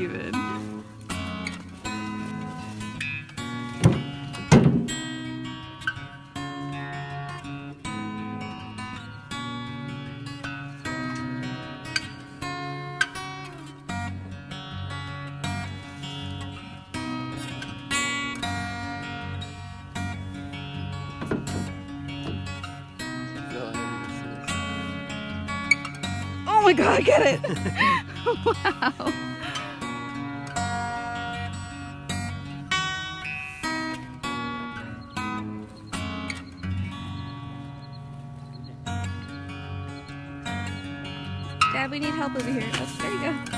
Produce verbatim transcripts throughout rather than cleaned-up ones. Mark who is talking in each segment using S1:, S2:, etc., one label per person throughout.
S1: even. Oh my god, I get it! Wow. Dad, we need help over here. Oh, there you go.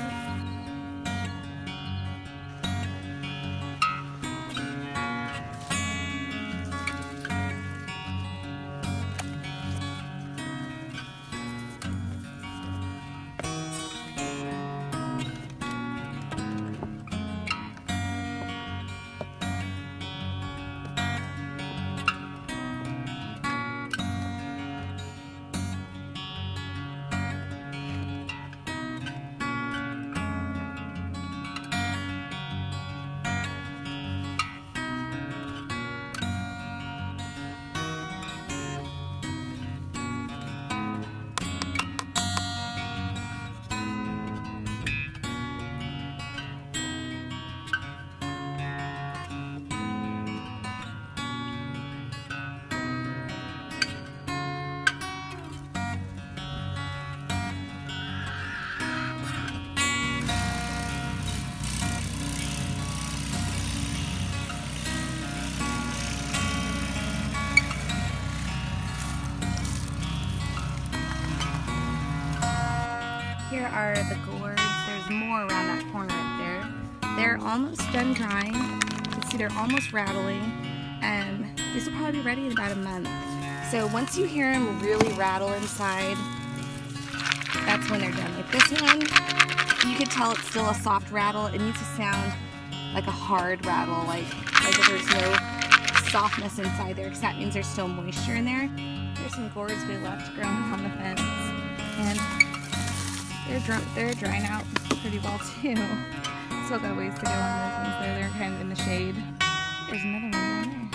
S1: Here are the gourds. There's more around that corner up there. They're almost done drying. You can see they're almost rattling. And these will probably be ready in about a month. So once you hear them really rattle inside, that's when they're done. Like this one, you could tell it's still a soft rattle. It needs to sound like a hard rattle, like, like if there's no softness inside there, because that means there's still moisture in there. There's some gourds we left growing on the fence. And They're, dry, they're drying out pretty well too. Still got ways to go on those ones though. They're kind of in the shade. There's another one down there.